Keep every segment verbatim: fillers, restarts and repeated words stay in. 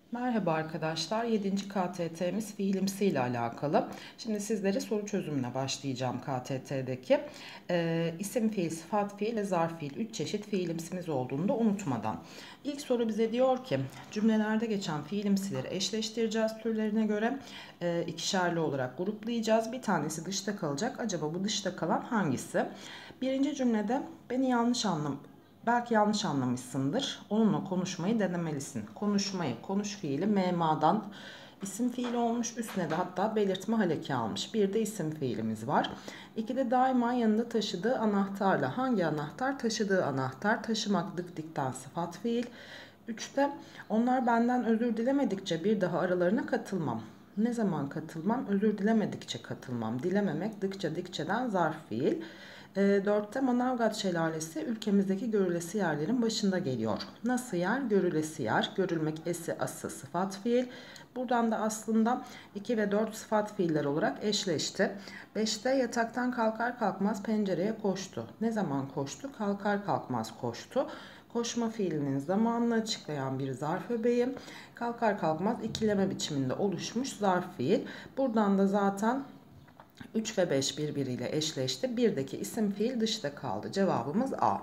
Merhaba arkadaşlar. yedinci K T T'miz fiilimsi ile alakalı. Şimdi sizlere soru çözümüne başlayacağım K T T'deki. Ee, isim fiil, sıfat fiil ve zarf fiil üç çeşit fiilimsimiz olduğunu da unutmadan. İlk soru bize diyor ki cümlelerde geçen fiilimsileri eşleştireceğiz türlerine göre. E, ikişerli olarak gruplayacağız. Bir tanesi dışta kalacak. Acaba bu dışta kalan hangisi? Birinci cümlede beni yanlış anlam Belki yanlış anlamışsındır. Onunla konuşmayı denemelisin. Konuşmayı, konuş fiili memadan isim fiili olmuş. Üstüne de hatta belirtme haleki almış. Bir de isim fiilimiz var. İkide daima yanında taşıdığı anahtarla. Hangi anahtar? Taşıdığı anahtar. Taşımak dık dikten sıfat fiil. Üçte onlar benden özür dilemedikçe bir daha aralarına katılmam. Ne zaman katılmam? Özür dilemedikçe katılmam. Dilememek dıkça dikçeden zarf fiil. E, dörtte Manavgat Şelalesi ülkemizdeki görülesi yerlerin başında geliyor. Nasıl yer? Görülesi yer. Görülmek esi ası sıfat fiil. Buradan da aslında iki ve dört sıfat fiiller olarak eşleşti. beşte yataktan kalkar kalkmaz pencereye koştu. Ne zaman koştu? Kalkar kalkmaz koştu. Koşma fiilinin zamanını açıklayan bir zarf öbeği. Kalkar kalkmaz ikileme biçiminde oluşmuş zarf fiil. Buradan da zaten üç ve beş birbiriyle eşleşti. birdeki isim fiil dışta kaldı. Cevabımız A.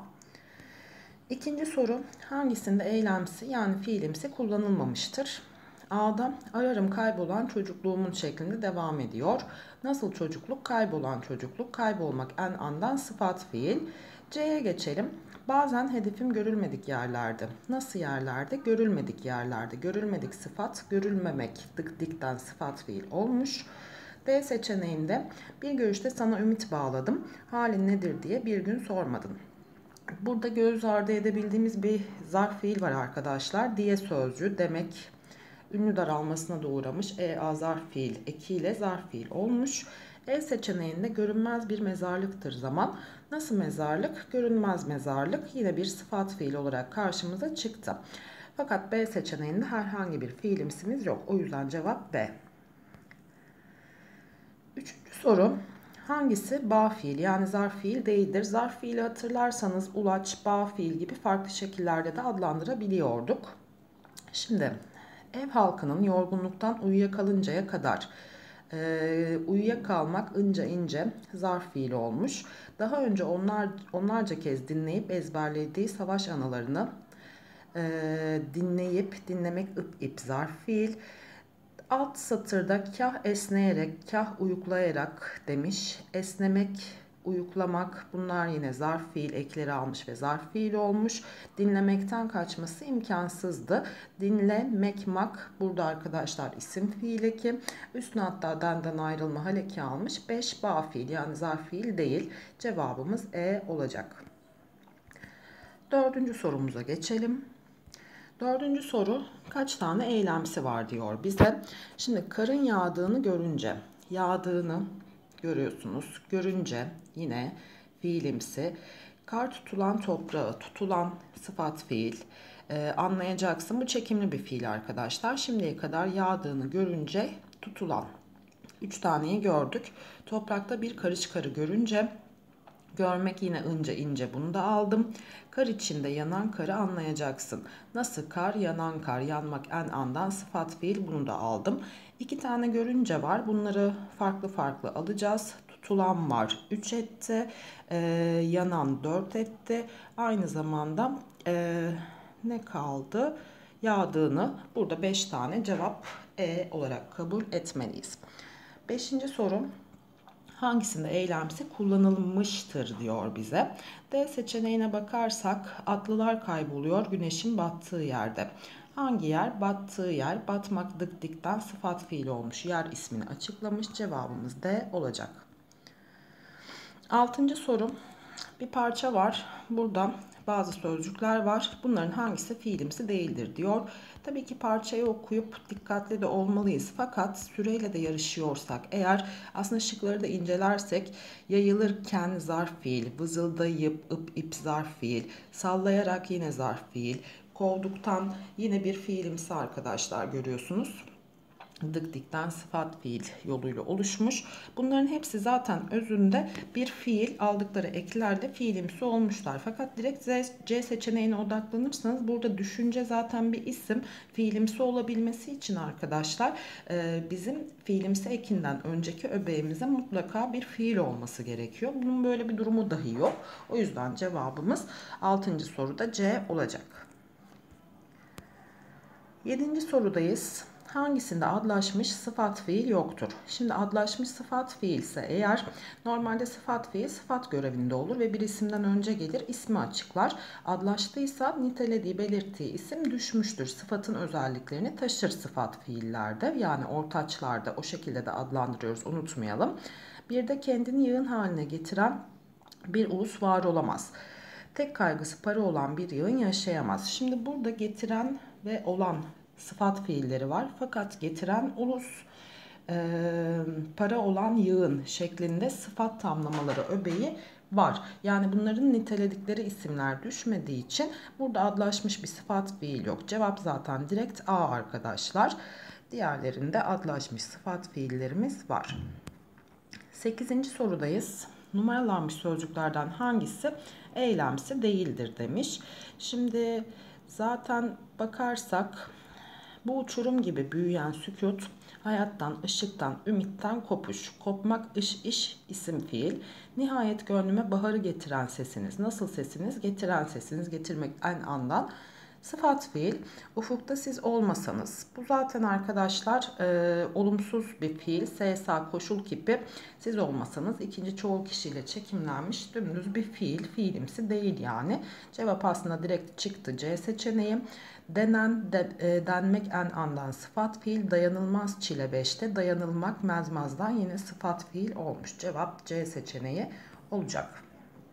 İkinci soru hangisinde eylemsi yani fiilimsi kullanılmamıştır? A'da ararım kaybolan çocukluğumun şeklinde devam ediyor. Nasıl çocukluk? Kaybolan çocukluk. Kaybolmak en andan sıfat fiil. C'ye geçelim. Bazen hedefim görülmedik yerlerde. Nasıl yerlerde? Görülmedik yerlerde. Görülmedik sıfat, görülmemek dık dikten sıfat fiil olmuş. D seçeneğinde bir görüşte sana ümit bağladım. Halin nedir diye bir gün sormadın. Burada göz ardı edebildiğimiz bir zarf fiil var arkadaşlar. Diye sözcüğü demek ünlü daralmasına da uğramış. E a zarf fiil ekiyle zarf fiil olmuş. E seçeneğinde görünmez bir mezarlıktır zaman. Nasıl mezarlık? Görünmez mezarlık yine bir sıfat fiil olarak karşımıza çıktı. Fakat B seçeneğinde herhangi bir fiilimsimiz yok. O yüzden cevap B. Üçüncü soru. Hangisi bağ fiil yani zarf fiil değildir? Zarf fiili hatırlarsanız ulaç, bağ fiil gibi farklı şekillerde de adlandırabiliyorduk. Şimdi ev halkının yorgunluktan uyuyakalıncaya kadar e, uyuyakalmak ince ince zarf fiili olmuş. Daha önce onlar onlarca kez dinleyip ezberlediği savaş anılarını e, dinleyip dinlemek ıp ip zarf fiil. Alt satırda kah esneyerek, kah uyuklayarak demiş. Esnemek, uyuklamak bunlar yine zarf fiil ekleri almış ve zarf fiil olmuş. Dinlemekten kaçması imkansızdı. Dinlemekmak burada arkadaşlar isim fiil eki. Üstüne hatta denden ayrılma haleki almış. beş bağ fiil yani zarf fiil değil. Cevabımız E olacak. Dördüncü sorumuza geçelim. Dördüncü soru kaç tane eylemsi var diyor bize. Şimdi karın yağdığını görünce, yağdığını görüyorsunuz. Görünce yine fiilimsi. Kar tutulan toprağı, tutulan sıfat fiil. Ee, anlayacaksın bu çekimli bir fiil arkadaşlar. Şimdiye kadar yağdığını görünce tutulan. Üç taneyi gördük. Toprakta bir karış karı görünce görmek yine ince ince bunu da aldım. Kar içinde yanan karı anlayacaksın. Nasıl kar? Yanan kar. Yanmak en andan sıfat fiil bunu da aldım. İki tane görünce var. Bunları farklı farklı alacağız. Tutulan var üç etti. Ee, yanan dört etti. Aynı zamanda e, ne kaldı? Yağdığını burada beş tane cevap E olarak kabul etmeliyiz. Beşinci soru. Hangisinde eylemsi kullanılmıştır diyor bize. D seçeneğine bakarsak atlılar kayboluyor güneşin battığı yerde. Hangi yer? Battığı yer. Batmak dık dikten sıfat fiil olmuş. Yer ismini açıklamış. Cevabımız D olacak. Altıncı soru. Bir parça var. Burada bazı sözcükler var. Bunların hangisi fiilimsi değildir diyor. Tabii ki parçayı okuyup dikkatli de olmalıyız. Fakat süreyle de yarışıyorsak eğer aslında şıkları da incelersek yayılırken zarf fiil, vızıldayıp ıp ip zarf fiil, sallayarak yine zarf fiil, kovduktan yine bir fiilimsi arkadaşlar görüyorsunuz. dık dikten sıfat fiil yoluyla oluşmuş. Bunların hepsi zaten özünde bir fiil, aldıkları eklerle fiilimsi olmuşlar. Fakat direkt C seçeneğine odaklanırsanız burada düşünce zaten bir isim. Fiilimsi olabilmesi için arkadaşlar bizim fiilimsi ekinden önceki öbeğimize mutlaka bir fiil olması gerekiyor. Bunun böyle bir durumu dahi yok. O yüzden cevabımız altıncı soruda C olacak. yedinci sorudayız. Hangisinde adlaşmış sıfat fiil yoktur? Şimdi adlaşmış sıfat fiil ise eğer normalde sıfat fiil sıfat görevinde olur ve bir isimden önce gelir, ismi açıklar. Adlaştıysa nitelediği, belirttiği isim düşmüştür. Sıfatın özelliklerini taşır sıfat fiillerde, yani ortaçlarda o şekilde de adlandırıyoruz, unutmayalım. Bir de kendini yığın haline getiren bir ulus var olamaz. Tek kaygısı para olan bir yığın yaşayamaz. Şimdi burada getiren ve olan sıfat fiilleri var. Fakat getiren ulus, e, para olan yığın şeklinde sıfat tamlamaları öbeği var. Yani bunların niteledikleri isimler düşmediği için burada adlaşmış bir sıfat fiil yok. Cevap zaten direkt A arkadaşlar. Diğerlerinde adlaşmış sıfat fiillerimiz var. sekizinci sorudayız. Numaralanmış sözcüklerden hangisi eylemsi değildir demiş. Şimdi zaten bakarsak bu uçurum gibi büyüyen sükut, hayattan, ışıktan, ümitten kopuş. Kopmak, ış, iş, isim fiil. Nihayet gönlüme baharı getiren sesiniz. Nasıl sesiniz? Getiren sesiniz. Getirmek en andan. Sıfat fiil. Ufukta siz olmasanız. Bu zaten arkadaşlar e, olumsuz bir fiil. S S A koşul kipi. Siz olmasanız ikinci çoğul kişiyle çekimlenmiş dümdüz bir fiil. Fiilimsi değil yani. Cevap aslında direkt çıktı C seçeneği. Denen, de, e, denmek en andan sıfat fiil. Dayanılmaz çile beşte. Dayanılmak mezmazdan yine sıfat fiil olmuş. Cevap C seçeneği olacak.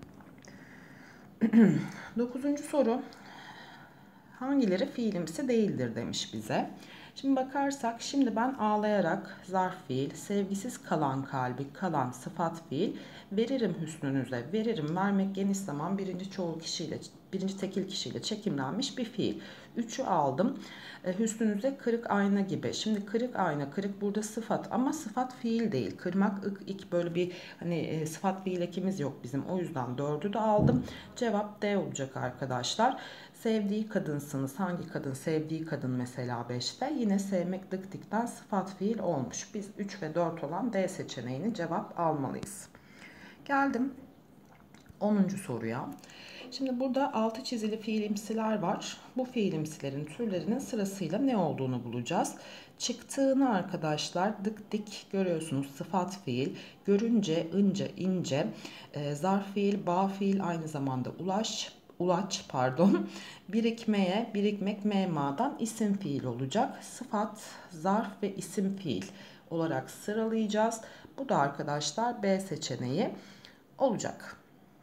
Dokuzuncu soru. Hangileri fiilimsi değildir demiş bize. Şimdi bakarsak, şimdi ben ağlayarak zarf fiil, sevgisiz kalan kalbi, kalan sıfat fiil, veririm hüsnünüze, veririm vermek geniş zaman birinci çoğul kişiyle, birinci tekil kişiyle çekimlenmiş bir fiil. Üçü aldım. E, hüsnünüze kırık ayna gibi. Şimdi kırık ayna, kırık burada sıfat ama sıfat fiil değil. Kırmak, ık, ik böyle bir hani e, sıfat fiil ekimiz yok bizim. O yüzden dördü de aldım. Cevap D olacak arkadaşlar. Sevdiği kadınsınız. Hangi kadın? Sevdiği kadın mesela beşte. Yine sevmek dık dikten sıfat fiil olmuş. Biz üç ve dört olan D seçeneğini cevap almalıyız. Geldim onuncu soruya. Şimdi burada altı çizili fiilimsiler var. Bu fiilimsilerin türlerinin sırasıyla ne olduğunu bulacağız. Çıktığını arkadaşlar dık dik görüyorsunuz, sıfat fiil. Görünce, ince, ince, e, zarf fiil, bağ fiil, aynı zamanda ulaş, ulaç pardon. Birikmeye, birikmek memadan isim fiil olacak. Sıfat, zarf ve isim fiil olarak sıralayacağız. Bu da arkadaşlar B seçeneği olacak.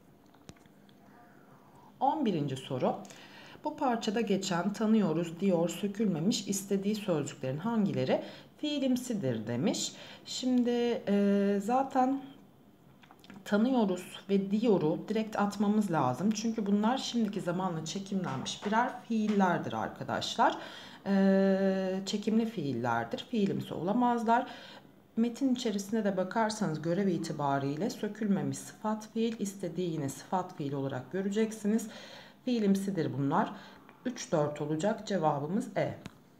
on birinci soru. Bu parçada geçen tanıyoruz, diyor, sökülmemiş istediği sözcüklerin hangileri fiilimsidir demiş. Şimdi e, zaten tanıyoruz ve diyoru direkt atmamız lazım. Çünkü bunlar şimdiki zamanla çekimlenmiş birer fiillerdir arkadaşlar. E, çekimli fiillerdir. Fiilimsi olamazlar. Metin içerisine de bakarsanız görev itibariyle sökülmemiş sıfat fiil, istediği yine sıfat fiil olarak göreceksiniz. Fiilimsidir bunlar. üç dört olacak, cevabımız E.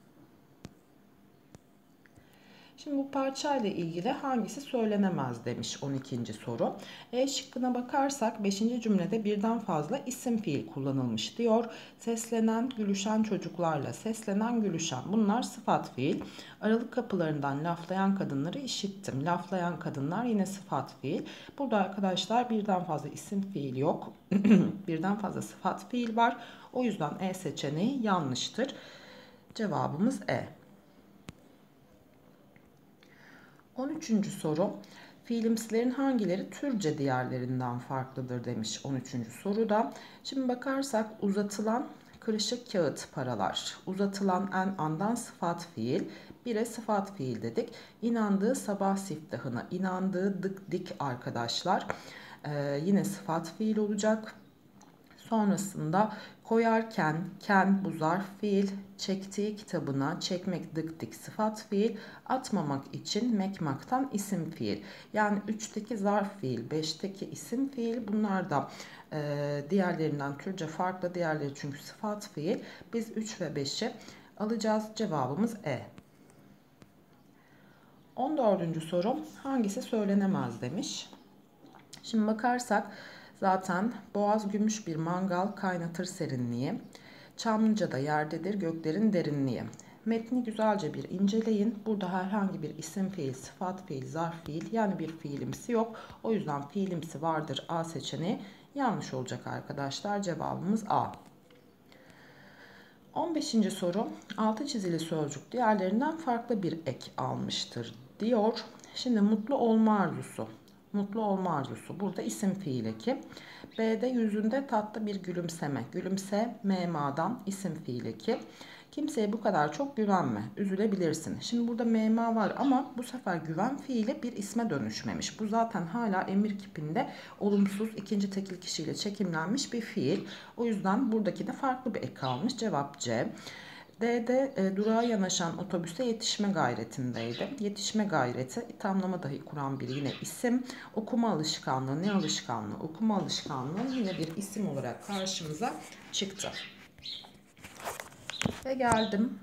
Şimdi bu parçayla ilgili hangisi söylenemez demiş on ikinci soru. E şıkkına bakarsak beşinci cümlede birden fazla isim fiil kullanılmış diyor. Seslenen, gülüşen çocuklarla seslenen, gülüşen, bunlar sıfat fiil. Aralık kapılarından laflayan kadınları işittim. Laflayan kadınlar yine sıfat fiil. Burada arkadaşlar birden fazla isim fiil yok. Birden fazla sıfat fiil var. O yüzden E seçeneği yanlıştır. Cevabımız E. on üçüncü soru. Fiilimsilerin hangileri türce diğerlerinden farklıdır demiş on üçüncü soruda. Şimdi bakarsak uzatılan kırışık kağıt paralar. Uzatılan en andan sıfat fiil. Bire sıfat fiil dedik. İnandığı sabah siftahına. İnandığı dık dik arkadaşlar. Ee, yine sıfat fiil olacak. Sonrasında koyarken, ken bu zarf fiil, çektiği kitabına, çekmek dık dik sıfat fiil, atmamak için mekmaktan isim fiil. Yani üçteki zarf fiil, beşteki isim fiil, bunlar da e, diğerlerinden türce farklı, diğerleri çünkü sıfat fiil. Biz üç ve beşi alacağız. Cevabımız E. on dördüncü soru, hangisi söylenemez demiş. Şimdi bakarsak zaten boğaz gümüş bir mangal kaynatır serinliği. Çamlıca'da yerdedir göklerin derinliği. Metni güzelce bir inceleyin. Burada herhangi bir isim fiil, sıfat fiil, zarf fiil yani bir fiilimsi yok. O yüzden fiilimsi vardır A seçeneği yanlış olacak arkadaşlar. Cevabımız A. on beşinci soru, altı çizili sözcük diğerlerinden farklı bir ek almıştır diyor. Şimdi mutlu olma arzusu. Mutlu olma arzusu. Burada isim fiil eki. B'de yüzünde tatlı bir gülümseme. Gülümse memadan isim fiil eki. Kimseye bu kadar çok güvenme. Üzülebilirsin. Şimdi burada mema var ama bu sefer güven fiili bir isme dönüşmemiş. Bu zaten hala emir kipinde olumsuz ikinci tekil kişiyle çekimlenmiş bir fiil. O yüzden buradaki de farklı bir ek almış. Cevap C. D'de e, durağa yanaşan otobüse yetişme gayretindeydi. Yetişme gayreti tamlama dahi kuran bir yine isim. Okuma alışkanlığı, ne alışkanlığı? Okuma alışkanlığı yine bir isim olarak karşımıza çıktı. Ve geldim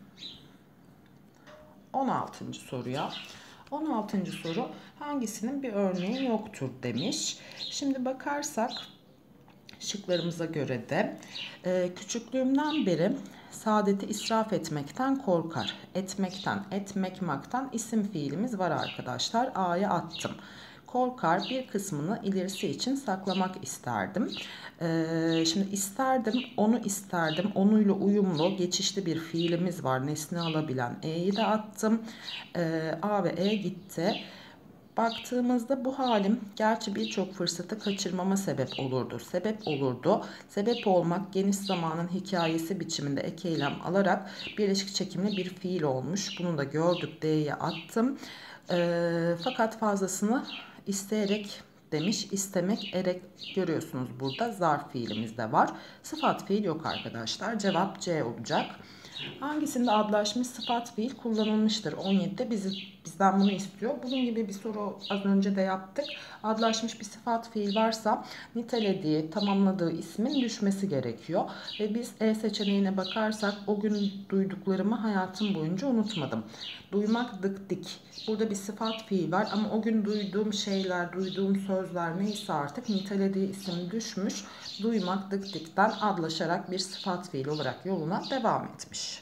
on altıncı soruya. on altıncı soru, hangisinin bir örneği yoktur demiş. Şimdi bakarsak şıklarımıza göre de e, küçüklüğümden beri saadeti israf etmekten korkar. Etmekten, etmekmaktan isim fiilimiz var arkadaşlar. A'ya attım. Korkar, bir kısmını ilerisi için saklamak isterdim. Ee, şimdi isterdim, onu isterdim. Onuyla uyumlu, geçişli bir fiilimiz var. Nesne alabilen E'yi de attım. Ee, A ve E gitti. Baktığımızda bu halim gerçi birçok fırsatı kaçırmama sebep olurdu. Sebep olurdu. Sebep olmak geniş zamanın hikayesi biçiminde ek eylem alarak birleşik çekimli bir fiil olmuş. Bunu da gördük. D'ye attım. Ee, fakat fazlasını isteyerek demiş. İstemek, erek görüyorsunuz burada. Zarf fiilimiz de var. Sıfat fiil yok arkadaşlar. Cevap C olacak. Hangisinde adlaşmış sıfat fiil kullanılmıştır? on yedide bizi, bizden bunu istiyor. Bunun gibi bir soru az önce de yaptık. Adlaşmış bir sıfat fiil varsa nitelediği, tamamladığı ismin düşmesi gerekiyor. Ve biz E seçeneğine bakarsak o gün duyduklarımı hayatım boyunca unutmadım. Duymak dık dik. Burada bir sıfat fiil var ama o gün duyduğum şeyler, duyduğum sözler neyse artık nitelediği isim düşmüş. Duymak dık dikten adlaşarak bir sıfat fiil olarak yoluna devam etmiş.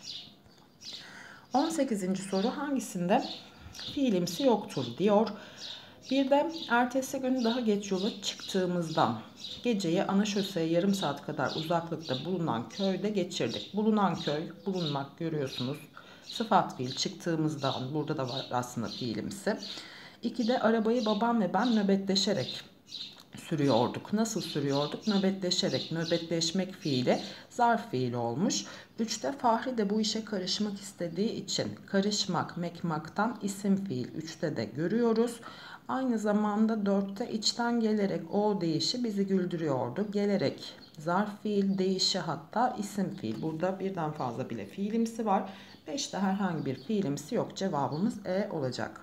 on sekizinci soru, hangisinde fiilimsi yoktur diyor. Bir de ertesi gün daha geç yola çıktığımızdan geceyi ana şoseye yarım saat kadar uzaklıkta bulunan köyde geçirdik. Bulunan köy, bulunmak görüyorsunuz. Sıfat fiil çıktığımızdan, burada da var aslında fiilimsi. ikide arabayı babam ve ben nöbetleşerek sürüyorduk. Nasıl sürüyorduk? Nöbetleşerek. Nöbetleşmek fiili zarf fiili olmuş. üçte Fahri de bu işe karışmak istediği için karışmak, mekmaktan isim fiil. üçte de görüyoruz. Aynı zamanda dörtte içten gelerek o deyişi bizi güldürüyordu. Gelerek zarf fiil, deyişi hatta isim fiil. Burada birden fazla bile fiilimsi var. beşte herhangi bir fiilimsi yok. Cevabımız E olacak.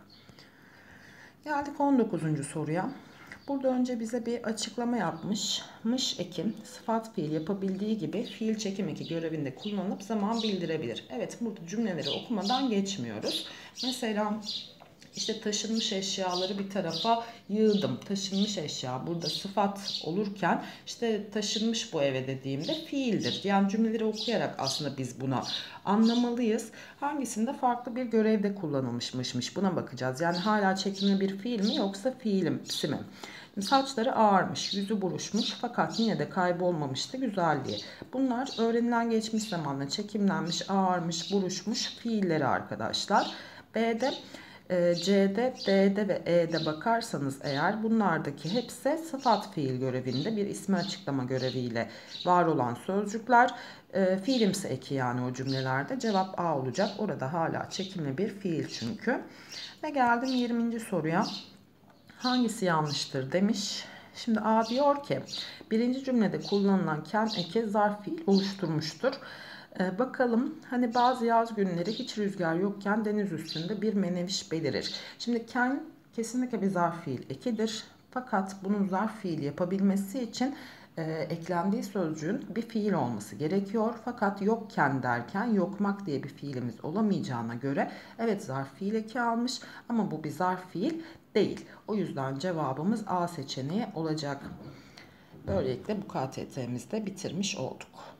Geldik on dokuzuncu soruya. Burada önce bize bir açıklama yapmış. Mış ekim sıfat fiil yapabildiği gibi fiil çekim eki görevinde kullanıp zaman bildirebilir. Evet, burada cümleleri okumadan geçmiyoruz. Mesela işte taşınmış eşyaları bir tarafa yığdım. Taşınmış eşya burada sıfat olurken işte taşınmış bu eve dediğimde fiildir. Yani cümleleri okuyarak aslında biz buna anlamalıyız. Hangisinde farklı bir görevde kullanılmışmış buna bakacağız. Yani hala çekimli bir fiil mi yoksa fiilimsi mi? Saçları ağarmış, yüzü buruşmuş fakat yine de kaybolmamıştı güzelliği. Bunlar öğrenilen geçmiş zamanla çekimlenmiş, ağarmış, buruşmuş fiilleri arkadaşlar. B'de, e, C'de, D'de ve E'de bakarsanız eğer bunlardaki hepsi sıfat fiil görevinde bir ismi açıklama göreviyle var olan sözcükler. E, fiilimsi eki yani o cümlelerde cevap A olacak. Orada hala çekimli bir fiil çünkü. Ve geldim yirminci soruya. Hangisi yanlıştır demiş. Şimdi A diyor ki birinci cümlede kullanılan ken eki zarf fiil oluşturmuştur. Ee, bakalım hani bazı yaz günleri hiç rüzgar yokken deniz üstünde bir meneviş belirir. Şimdi ken kesinlikle bir zarf fiil ekidir. Fakat bunun zarf fiil yapabilmesi için e, eklendiği sözcüğün bir fiil olması gerekiyor. Fakat yokken derken yokmak diye bir fiilimiz olamayacağına göre evet zarf fiil eki almış ama bu bir zarf fiil değil. O yüzden cevabımız A seçeneği olacak. Böylelikle bu K T T'mizde bitirmiş olduk.